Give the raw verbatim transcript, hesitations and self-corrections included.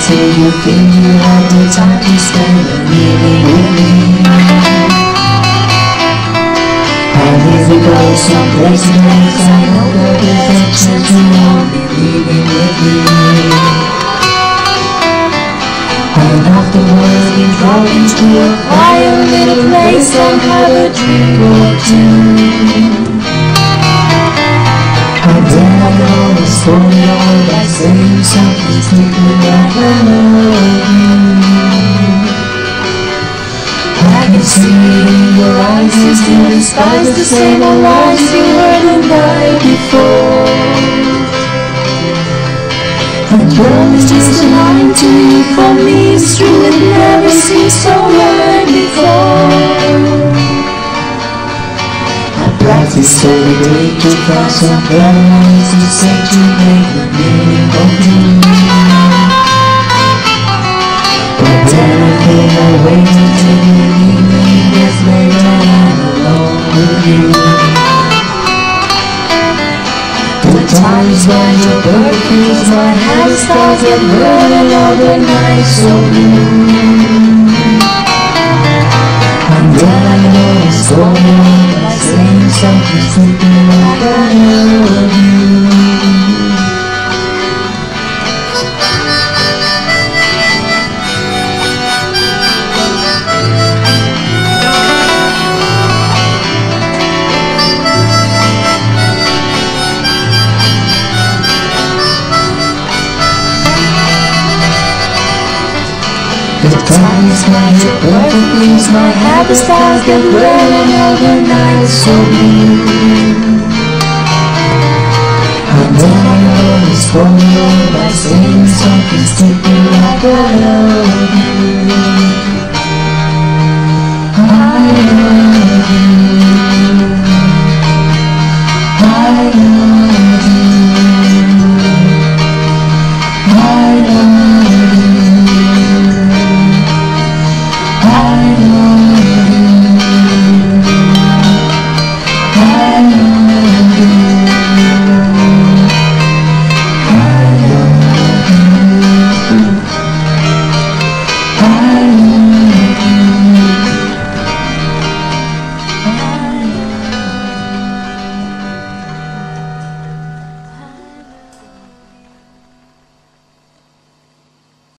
till you feel you have the time to spend a evening with me. And if we go someplace nice, I know that there's a chance you won't be leaving with me. And afterwards we drove into a quiet little place and have a drink or two. And then I know the story all by saying something stupid like I love you. I can see it in your eyes, you still despise the same old lies you heard the night before. And love is just a line to you, for me it's true, it never seemed so right before. I practice every day to find some better ways to say to make the meaning come true. But then I feel my way to take the evening gets later and I'm alone with you. The times when your bird feels my hand starts to burn and all the night so blue. And then I know it's going on by saying something stupid like I love you. The times when your perfect dreams might have the stars that red and all the night so blue. And then I know it's going on by saying something stupid like I love you. I love you.